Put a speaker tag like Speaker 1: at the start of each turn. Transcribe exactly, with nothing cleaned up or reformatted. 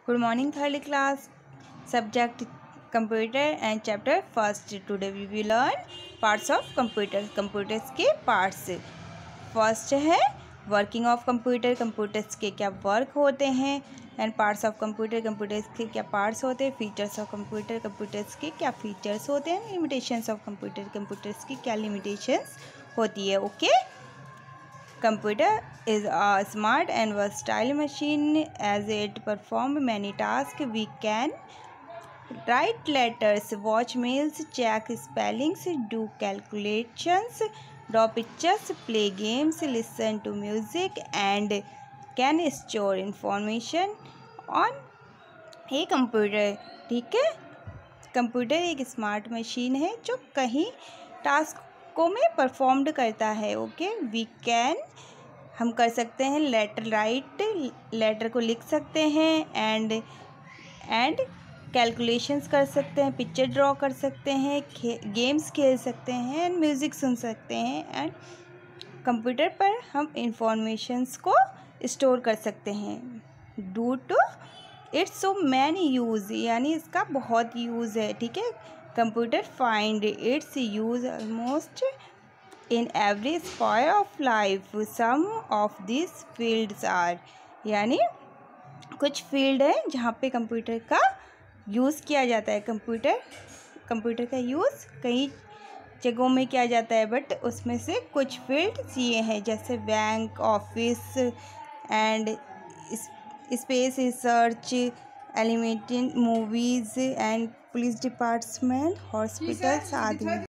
Speaker 1: Good morning, third class. Subject computer and chapter first. Today we will learn parts of computer. Computers के parts. First है working of computer. Computers के क्या work होते हैं and parts of computer. Computers के क्या parts होते हैं. Features of computer. Computers के क्या features होते हैं. Limitations of computer. Computers की क्या limitations होती है. Okay. Computer is a smart and versatile machine as it performs many tasks. We can write letters, watch mails, check spellings, do calculations, draw pictures, play games, listen to music and can store information on a computer. ठीक है. Computer एक smart machine है जो कहीं task को में performed करता है. ओके. वी कैन हम कर सकते हैं लेटर राइट लेटर को लिख सकते हैं एंड एंड कैलकुलेशंस कर सकते हैं, पिक्चर ड्रॉ कर सकते हैं, खे, गेम्स खेल सकते हैं एंड म्यूज़िक सुन सकते हैं एंड कंप्यूटर पर हम इंफॉर्मेशंस को स्टोर कर सकते हैं. Due to its so many use यानी इसका बहुत यूज़ है. ठीक है. Computer find its use almost in every sphere of life. Some of this fields are यानी कुछ फील्ड है जहाँ पे कंप्यूटर का यूज़ किया जाता है. कंप्यूटर कंप्यूटर का यूज़ कई जगहों में किया जाता है बट उसमें से कुछ फील्ड्स ये हैं जैसे bank, office and space research, animated movies and police department, hospitals आदि.